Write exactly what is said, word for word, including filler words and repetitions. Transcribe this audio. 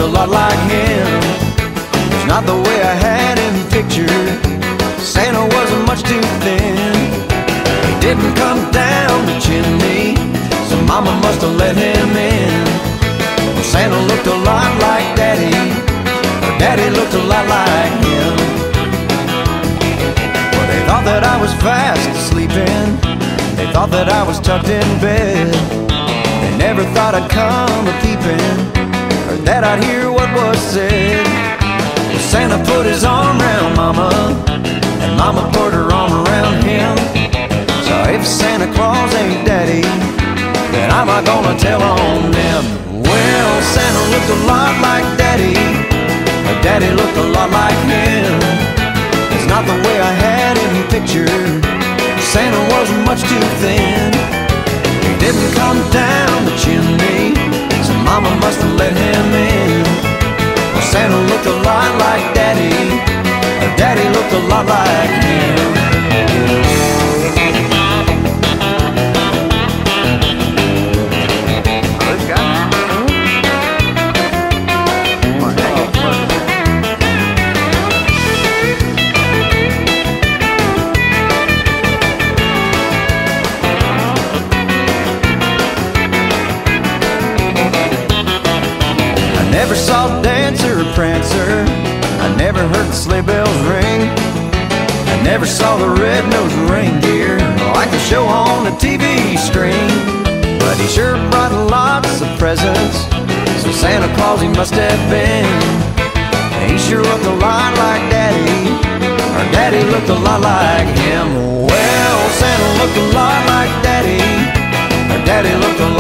a lot like him. It's not the way I had him pictured. Santa wasn't much too thin. He didn't come down the chimney, so Mama must have let him in. Well, Santa looked a lot like Daddy, or Daddy looked a lot like him. Well, they thought that I was fast sleeping. They thought that I was tucked in bed. They never thought I'd come a-peeping, or that I'd hear what was said. Well, Santa put his arm around Mama, and Mama put her arm around him. So if Santa Claus ain't Daddy, then I'm not gonna tell on them. Well, Santa looked a lot like Daddy, but Daddy looked a lot like him. It's not the way I had him pictured. Santa wasn't much too thin. He didn't come down the chimney, so Mama must have let him in. Well, Santa looked a lot like Daddy, or Daddy looked a lot like him. Never saw Dancer or Prancer, I never heard the sleigh bells ring. I never saw the red-nosed reindeer like the show on the T V screen. But he sure brought lots of presents, so Santa Claus he must have been. He sure looked a lot like Daddy, or Daddy looked a lot like him. Well, Santa looked a lot like Daddy, or Daddy looked a